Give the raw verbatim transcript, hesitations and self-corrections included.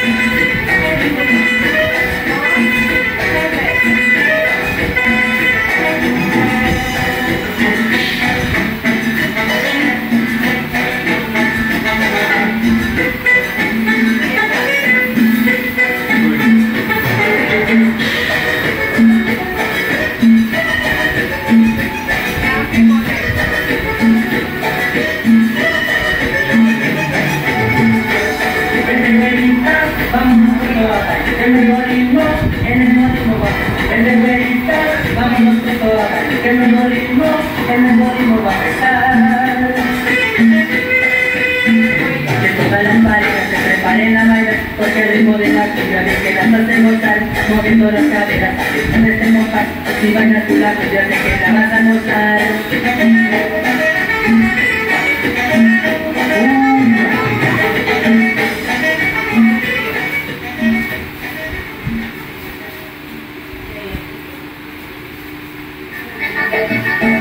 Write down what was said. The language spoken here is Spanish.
Moviendo las caderas, no te mojas. Si bailas tu lado, yo sé que la vas a mostrar. Uh.